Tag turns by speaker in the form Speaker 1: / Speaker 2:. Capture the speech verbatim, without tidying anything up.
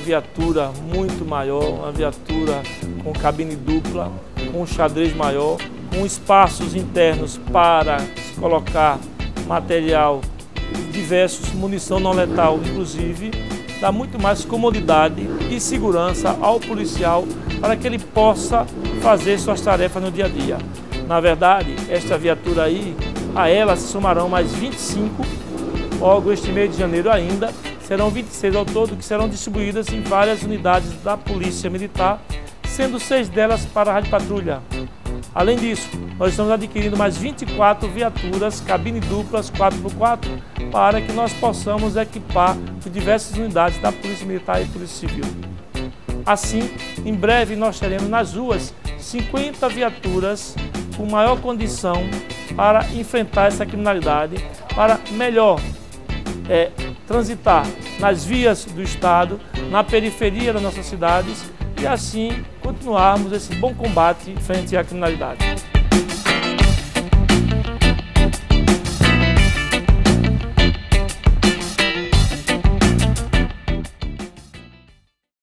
Speaker 1: viatura muito maior, uma viatura com cabine dupla, com um xadrez maior, com espaços internos para colocar material diversos, munição não letal inclusive, dá muito mais comodidade e segurança ao policial para que ele possa fazer suas tarefas no dia a dia. Na verdade, esta viatura aí, a ela se somarão mais vinte e cinco, logo este mês de janeiro ainda, serão vinte e seis ao todo que serão distribuídas em várias unidades da Polícia Militar, sendo seis delas para a Rádio Patrulha. Além disso, nós estamos adquirindo mais vinte e quatro viaturas, cabine duplas quatro por quatro, para que nós possamos equipar diversas unidades da Polícia Militar e Polícia Civil. Assim, em breve nós teremos nas ruas cinquenta viaturas com maior condição para enfrentar essa criminalidade, para melhor é, transitar nas vias do Estado, na periferia das nossas cidades e assim continuarmos esse bom combate frente à criminalidade.